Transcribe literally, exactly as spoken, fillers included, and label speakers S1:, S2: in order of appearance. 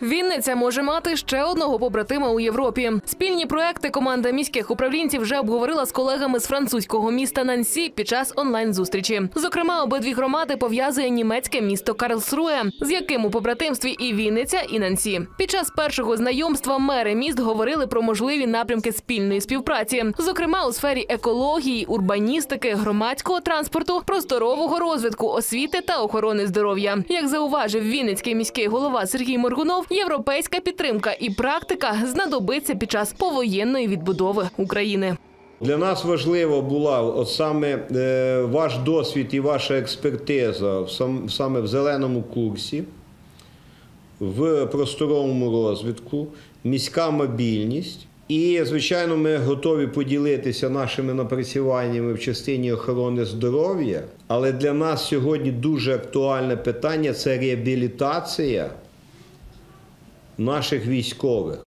S1: Вінниця може мати ще одного побратима у Європі. Спільні проекти команда міських управлінців вже обговорила з колегами з французького міста Нансі під час онлайн-зустрічі. Зокрема, обидві громади пов'язує німецьке місто Карлсруе, з яким у побратимстві і Вінниця, і Нансі. Під час першого знайомства мери міст говорили про можливі напрямки спільної співпраці. Зокрема, у сфері екології, урбаністики, громадського транспорту, просторового розвитку, освіти та охорони здоров'я. Як зауважив вінницький міський голова Сергій Моргунов, європейська підтримка і практика знадобиться під час повоєнної відбудови України.
S2: Для нас важливо була от саме е, ваш досвід і ваша експертиза сам, саме в зеленому курсі, в просторовому розвитку, міська мобільність. І, звичайно, ми готові поділитися нашими напрацюваннями в частині охорони здоров'я, але для нас сьогодні дуже актуальне питання – це реабілітація наших військових.